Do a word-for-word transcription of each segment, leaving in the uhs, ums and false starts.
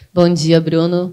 Bom dia, Bruno.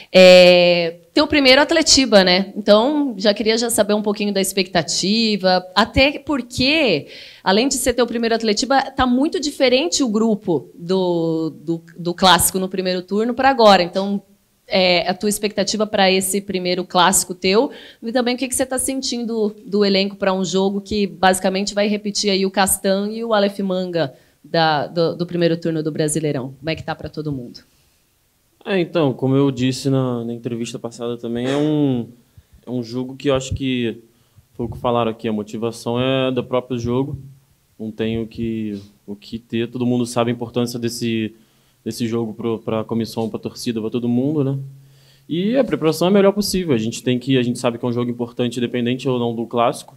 É, teu primeiro Atletiba, né? Então, já queria já saber um pouquinho da expectativa, até porque, além de ser teu primeiro Atletiba, tá muito diferente o grupo do, do, do clássico no primeiro turno para agora. Então, é, a tua expectativa para esse primeiro clássico teu, e também o que, que você está sentindo do elenco para um jogo que basicamente vai repetir aí o Castan e o Aleph Manga da, do, do primeiro turno do Brasileirão. Como é que tá para todo mundo? É, então, como eu disse na, na entrevista passada também, é um, é um jogo que eu acho que foi o que falaram aqui, a motivação é do próprio jogo, não tem o que, o que ter, todo mundo sabe a importância desse, desse jogo para a comissão, para a torcida, para todo mundo, né? E a preparação é a melhor possível, a gente tem que, a gente sabe que é um jogo importante, independente ou não do clássico,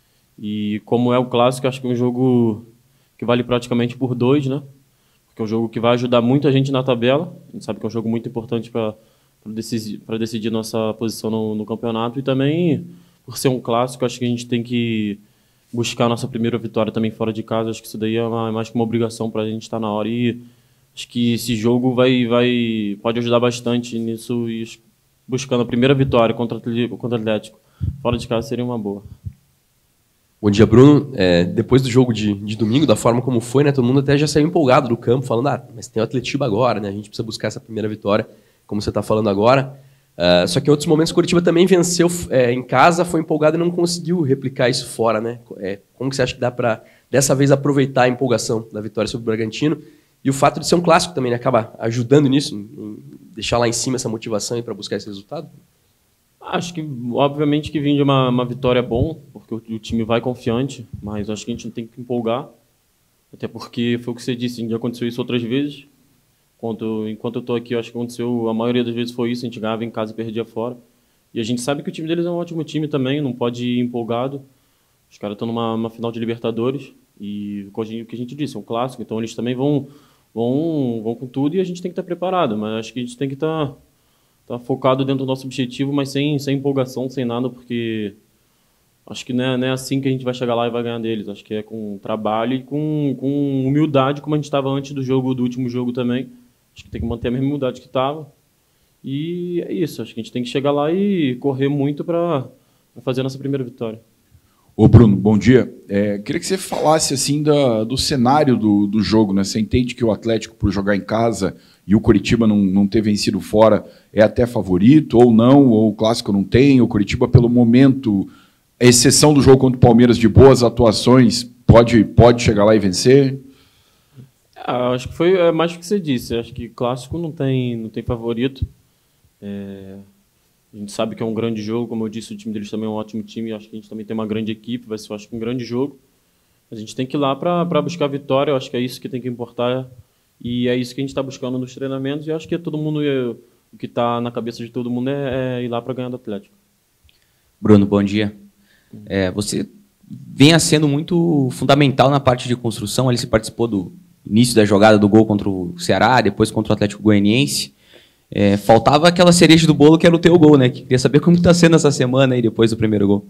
e como é o clássico, acho que é um jogo que vale praticamente por dois, né? Que é um jogo que vai ajudar muito a gente na tabela. A gente sabe que é um jogo muito importante para decidir, para decidir nossa posição no, no campeonato. E também, por ser um clássico, acho que a gente tem que buscar a nossa primeira vitória também fora de casa. Acho que isso daí é uma, mais que uma obrigação para a gente estar na hora. E acho que esse jogo vai, vai, pode ajudar bastante nisso. E buscando a primeira vitória contra o Atlético fora de casa seria uma boa. Bom dia, Bruno. É, depois do jogo de, de domingo, da forma como foi, né, todo mundo até já saiu empolgado do campo, falando, ah, mas tem o Atletiba agora, né, a gente precisa buscar essa primeira vitória, como você está falando agora. Uh, só que em outros momentos o Coritiba também venceu é, em casa, foi empolgado e não conseguiu replicar isso fora, né? É, como que você acha que dá para, dessa vez, aproveitar a empolgação da vitória sobre o Bragantino? E o fato de ser um clássico também, né, acaba ajudando nisso, em deixar lá em cima essa motivação para buscar esse resultado? Acho que, obviamente, que vir de uma, uma vitória é bom, porque o, o time vai confiante, mas acho que a gente não tem que empolgar, até porque foi o que você disse, já aconteceu isso outras vezes. Enquanto, enquanto eu estou aqui, eu acho que aconteceu, a maioria das vezes foi isso, a gente ganhava em casa e perdia fora. E a gente sabe que o time deles é um ótimo time também, não pode ir empolgado. Os caras estão numa uma final de Libertadores, e o que a gente disse, é um clássico, então eles também vão, vão, vão com tudo e a gente tem que estar preparado, mas acho que a gente tem que estar... Tá focado dentro do nosso objetivo, mas sem, sem empolgação, sem nada, porque acho que não é, não é assim que a gente vai chegar lá e vai ganhar deles. Acho que é com trabalho e com, com humildade, como a gente estava antes do jogo, do último jogo também. Acho que tem que manter a mesma humildade que estava. E é isso, acho que a gente tem que chegar lá e correr muito para fazer a nossa primeira vitória. Ô Bruno, bom dia. É, queria que você falasse assim da, do cenário do, do jogo, né? Você entende que o Atlético, por jogar em casa e o Coritiba não, não ter vencido fora, é até favorito ou não, ou o clássico não tem, o Coritiba pelo momento, a exceção do jogo contra o Palmeiras de boas atuações, pode, pode chegar lá e vencer? Ah, acho que foi é mais o que você disse, acho que clássico não tem, não tem favorito. É... A gente sabe que é um grande jogo, como eu disse, o time deles também é um ótimo time, acho que a gente também tem uma grande equipe, vai ser, acho que um grande jogo. A gente tem que ir lá para buscar a vitória, eu acho que é isso que tem que importar, e é isso que a gente está buscando nos treinamentos, e acho que todo mundo, o que está na cabeça de todo mundo é, é ir lá para ganhar do Atlético. Bruno, bom dia. É, você vem sendo muito fundamental na parte de construção, ele se participou do início da jogada do gol contra o Ceará, depois contra o Atlético Goianiense. É, faltava aquela cereja do bolo que era o teu gol, né? Queria saber como está sendo essa semana aí depois do primeiro gol.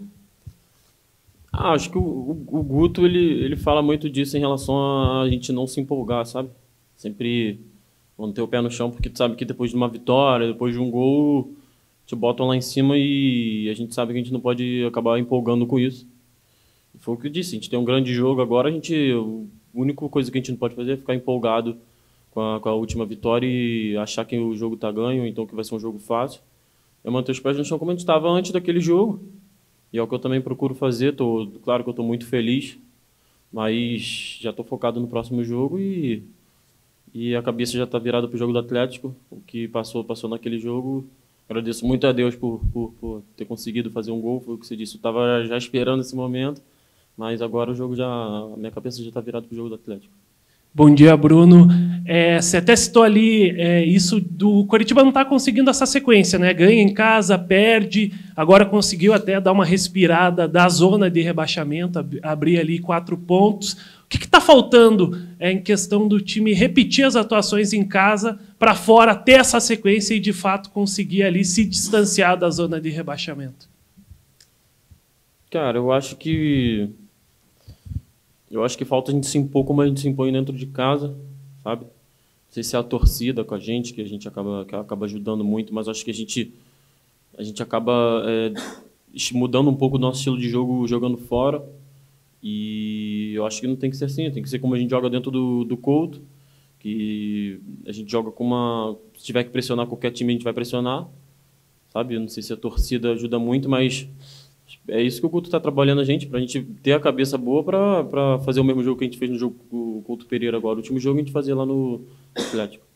Ah, acho que o, o, o Guto ele, ele fala muito disso em relação a a gente não se empolgar, sabe? Sempre manter o pé no chão, porque tu sabe que depois de uma vitória, depois de um gol, te botam lá em cima e a gente sabe que a gente não pode acabar empolgando com isso. E foi o que eu disse, a gente tem um grande jogo agora, a gente, a única coisa que a gente não pode fazer é ficar empolgado com a, com a última vitória e achar que o jogo está ganho, então que vai ser um jogo fácil. É manter os pés no chão como a gente estava antes daquele jogo. E é o que eu também procuro fazer. Tô, claro que eu estou muito feliz, mas já estou focado no próximo jogo e, e a cabeça já está virada para o jogo do Atlético. O que passou, passou naquele jogo. Agradeço muito a Deus por, por, por ter conseguido fazer um gol. Foi o que você disse. Eu estava já esperando esse momento, mas agora o jogo já, a minha cabeça já está virada para o jogo do Atlético. Bom dia, Bruno. É, você até citou ali é, isso do Coritiba não está conseguindo essa sequência, né? Ganha em casa, perde, agora conseguiu até dar uma respirada da zona de rebaixamento, ab abrir ali quatro pontos. O que está faltando é, em questão do time repetir as atuações em casa para fora, ter essa sequência e, de fato, conseguir ali se distanciar da zona de rebaixamento? Cara, eu acho que Eu acho que falta a gente se impor como a gente se impõe dentro de casa, sabe? sei se é a torcida com a gente, que a gente acaba, que acaba ajudando muito, mas acho que a gente, a gente acaba é, mudando um pouco o nosso estilo de jogo jogando fora. E eu acho que não tem que ser assim, tem que ser como a gente joga dentro do, do Couto, que a gente joga com uma... Se tiver que pressionar qualquer time, a gente vai pressionar, sabe? Eu não sei se a torcida ajuda muito, mas é isso que o Couto está trabalhando a gente, para a gente ter a cabeça boa para fazer o mesmo jogo que a gente fez no jogo com o Couto Pereira agora. O último jogo a gente fazia lá no Atlético.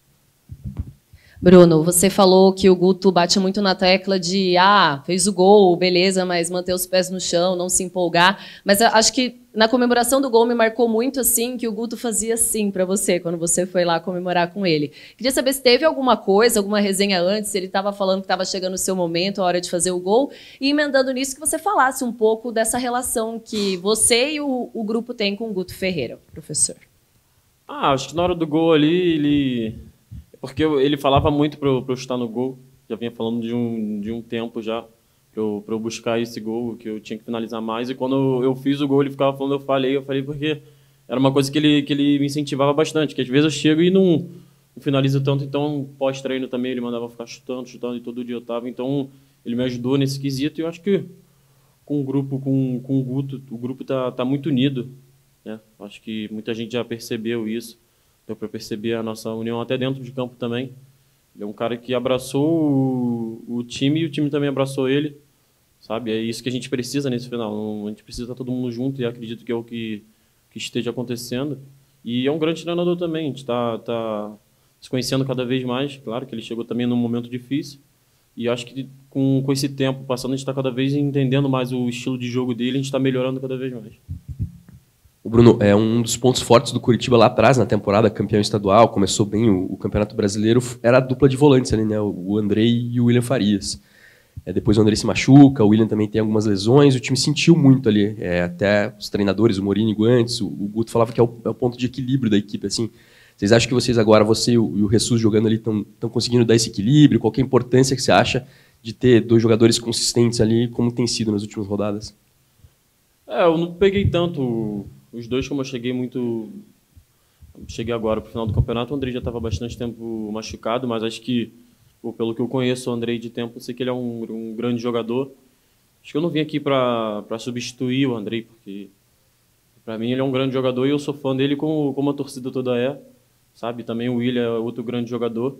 Bruno, você falou que o Guto bate muito na tecla de ah, fez o gol, beleza, mas manter os pés no chão, não se empolgar. Mas acho que na comemoração do gol me marcou muito assim que o Guto fazia assim para você, quando você foi lá comemorar com ele. Queria saber se teve alguma coisa, alguma resenha antes, se ele estava falando que estava chegando o seu momento, a hora de fazer o gol, e emendando nisso que você falasse um pouco dessa relação que você e o, o grupo têm com o Guto Ferreira, professor. Ah, acho que na hora do gol ali, ele... Porque ele falava muito para eu, eu estar no gol, já vinha falando de um, de um tempo já, para eu, eu buscar esse gol, que eu tinha que finalizar mais. E quando eu fiz o gol, ele ficava falando, eu falei, eu falei porque era uma coisa que ele, que ele me incentivava bastante, que às vezes eu chego e não, não finalizo tanto, então pós-treino também ele mandava ficar chutando, chutando, e todo dia eu estava. Então ele me ajudou nesse quesito e eu acho que com o grupo, com, com o Guto, o grupo está tá muito unido, né? Acho que muita gente já percebeu isso. Deu para perceber a nossa união até dentro de campo também. Ele é um cara que abraçou o, o time e o time também abraçou ele, sabe? É isso que a gente precisa nesse final. A gente precisa estar todo mundo junto e acredito que é o que, que esteja acontecendo. E é um grande treinador também. A gente está tá se conhecendo cada vez mais. Claro que ele chegou também num momento difícil. E acho que com, com esse tempo passando, a gente está cada vez entendendo mais o estilo de jogo dele. A gente está melhorando cada vez mais. O Bruno, é um dos pontos fortes do Curitiba lá atrás, na temporada, campeão estadual, começou bem o, o Campeonato Brasileiro, era a dupla de volantes ali, né? O Andrei e o William Farias. É, depois o Andrei se machuca, o William também tem algumas lesões, o time sentiu muito ali, é, até os treinadores, o Mourinho e o Guantes, o, o Guto falava que é o, é o ponto de equilíbrio da equipe, assim. Vocês acham que vocês agora, você e o, e o Jesus jogando ali, estão conseguindo dar esse equilíbrio? Qual que é a importância que você acha de ter dois jogadores consistentes ali, como tem sido nas últimas rodadas? É, eu não peguei tanto... Os dois, como eu cheguei muito... Cheguei agora para o final do campeonato, o Andrei já estava bastante tempo machucado, mas acho que, pelo que eu conheço o Andrei de tempo, eu sei que ele é um, um grande jogador. Acho que eu não vim aqui para substituir o Andrei, porque para mim ele é um grande jogador e eu sou fã dele como, como a torcida toda é, sabe? Também o William é outro grande jogador.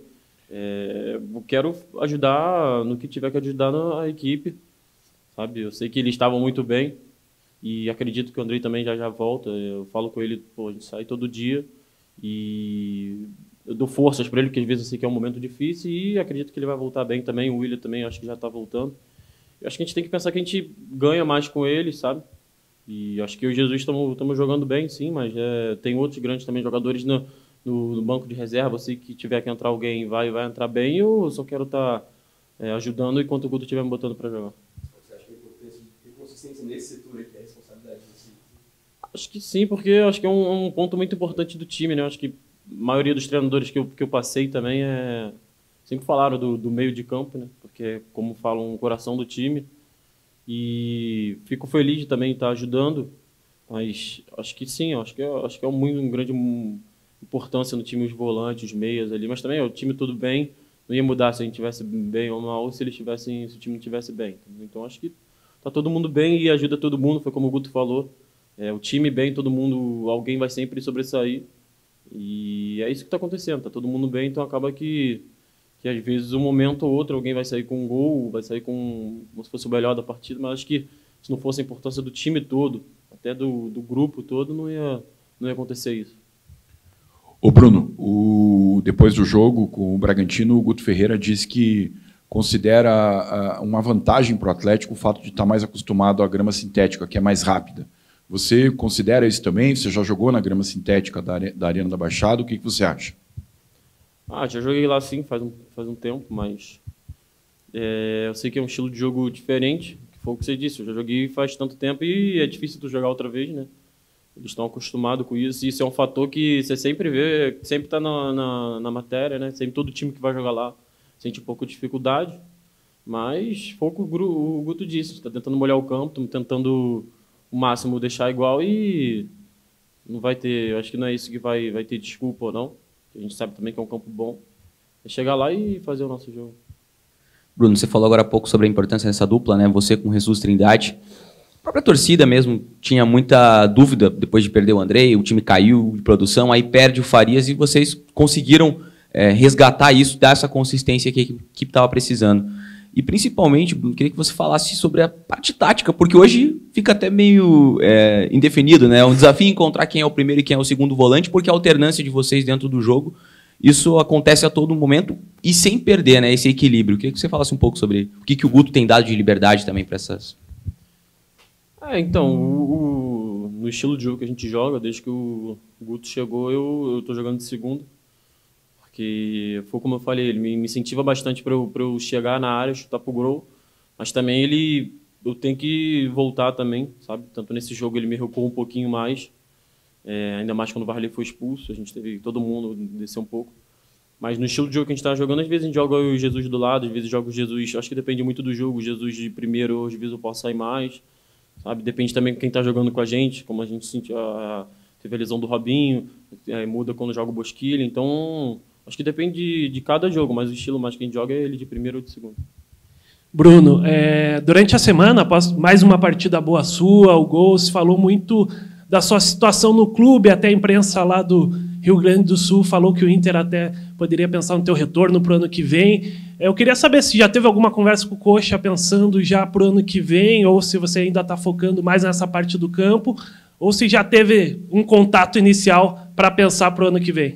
É, eu quero ajudar no que tiver que ajudar na equipe, sabe? Eu sei que eles estavam muito bem, e acredito que o Andrei também já já volta. Eu falo com ele, pô, a gente sai todo dia e eu dou forças para ele, porque às vezes eu sei que é um momento difícil e acredito que ele vai voltar bem também. O William também, acho que já está voltando. Eu acho que a gente tem que pensar que a gente ganha mais com ele, sabe? E acho que eu e o Jesus estamos jogando bem, sim, mas é, tem outros grandes também jogadores no, no, no banco de reserva. Se que tiver que entrar alguém, vai, vai entrar bem. Eu só quero estar tá, é, ajudando enquanto o Guto estiver me botando para jogar. Nesse setor aqui, a responsabilidade de você? Acho que sim, porque acho que é um, um ponto muito importante do time, né? Acho que a maioria dos treinadores que eu, que eu passei também é... sempre falaram do, do meio de campo, né? Porque, como falam, o coração do time. E fico feliz de também estar ajudando, mas acho que sim, acho que é, acho que é muito um grande um, importância no time, os volantes, os meias ali, mas também é, o time tudo bem, não ia mudar se a gente estivesse bem ou mal, ou se eles tivessem, se o time não estivesse bem. Então acho que tá todo mundo bem e ajuda todo mundo, foi como o Guto falou. É, o time bem, todo mundo, alguém vai sempre sobressair. E é isso que está acontecendo, tá todo mundo bem, então acaba que, que às vezes um momento ou outro alguém vai sair com um gol, vai sair com como se fosse o melhor da partida, mas acho que se não fosse a importância do time todo, até do, do grupo todo, não ia, não ia acontecer isso. Ô Bruno, o, depois do jogo com o Bragantino, o Guto Ferreira disse que considera uma vantagem para o Atlético o fato de estar mais acostumado à grama sintética, que é mais rápida. Você considera isso também? Você já jogou na grama sintética da, da Arena da Baixada? O que, que você acha? Ah, já joguei lá sim, faz um, faz um tempo, mas é, eu sei que é um estilo de jogo diferente, que foi o que você disse, eu já joguei faz tanto tempo e é difícil tu jogar outra vez, né? Eles estão acostumados com isso, e isso é um fator que você sempre vê, sempre está na, na, na matéria, né? Sempre todo time que vai jogar lá sente um pouco de dificuldade, mas foi o que o Guto disse, está tentando molhar o campo, estamos tentando o máximo deixar igual e não vai ter, eu acho que não é isso que vai, vai ter desculpa ou não. que a gente sabe também que é um campo bom. É chegar lá e fazer o nosso jogo. Bruno, você falou agora há pouco sobre a importância dessa dupla, né? Você com Jesus Trindade. A própria torcida mesmo tinha muita dúvida depois de perder o Andrei, o time caiu de produção, aí perde o Farias e vocês conseguiram é, resgatar isso, dar essa consistência que a equipe estava precisando. E principalmente, Bruno, queria que você falasse sobre a parte tática, porque hoje fica até meio é, indefinido, né? É um desafio encontrar quem é o primeiro e quem é o segundo volante, porque a alternância de vocês dentro do jogo, isso acontece a todo momento e sem perder, né, esse equilíbrio. Queria que você falasse um pouco sobre o que, que o Guto tem dado de liberdade também para essas... É, então, o, o, no estilo de jogo que a gente joga, desde que o Guto chegou, eu estou jogando de segundo. Porque foi como eu falei, ele me, me incentiva bastante para eu, eu chegar na área, chutar pro gol. Mas também ele, eu tenho que voltar também, sabe? Tanto nesse jogo ele me recuou um pouquinho mais. É, ainda mais quando o Varley foi expulso, a gente teve todo mundo descer um pouco. Mas no estilo de jogo que a gente está jogando, às vezes a gente joga o Jesus do lado, às vezes joga o Jesus, acho que depende muito do jogo, o Jesus de primeiro, às vezes eu posso sair mais. Sabe? Depende também de quem está jogando com a gente, como a gente sentiu, a, teve a lesão do Robinho, é, muda quando joga o Bosquilha, então acho que depende de, de cada jogo, mas o estilo mais que a gente joga é ele de primeiro ou de segundo. Bruno, é, durante a semana, após mais uma partida boa sua, o gol, se falou muito da sua situação no clube, até a imprensa lá do Rio Grande do Sul falou que o Inter até poderia pensar no teu retorno para o ano que vem. Eu queria saber se já teve alguma conversa com o Coxa pensando já para o ano que vem, ou se você ainda está focando mais nessa parte do campo, ou se já teve um contato inicial para pensar para o ano que vem.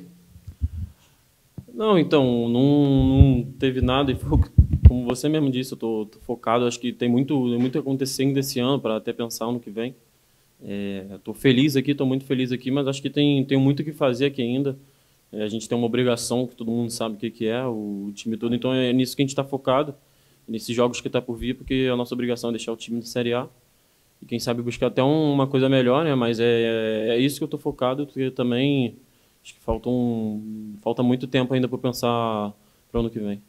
Não, então, não, não teve nada. E foi, como você mesmo disse, eu estou focado. Acho que tem muito, muito acontecendo esse ano para até pensar no que vem. Estou é, feliz aqui, estou muito feliz aqui, mas acho que tem, tem muito o que fazer aqui ainda. É, a gente tem uma obrigação, que todo mundo sabe o que, que é, o time todo. Então é nisso que a gente está focado, nesses jogos que está por vir, porque a nossa obrigação é deixar o time de Série A. E quem sabe buscar até um, uma coisa melhor, né? Mas é, é, é isso que eu estou focado, porque também acho que falta, um, falta muito tempo ainda para pensar para o ano que vem.